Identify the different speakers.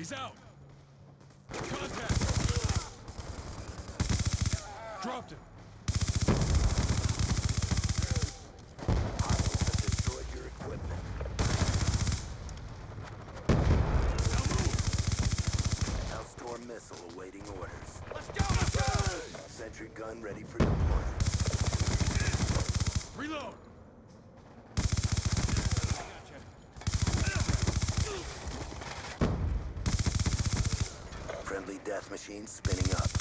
Speaker 1: He's out. Contact. Dropped him.
Speaker 2: Hostiles have destroyed your equipment.
Speaker 1: Now move.
Speaker 2: Hellstorm missile awaiting orders.
Speaker 1: Let's go! Let's go!
Speaker 2: Sentry gun ready for deployment.
Speaker 1: Reload.
Speaker 2: Friendly death machine spinning up.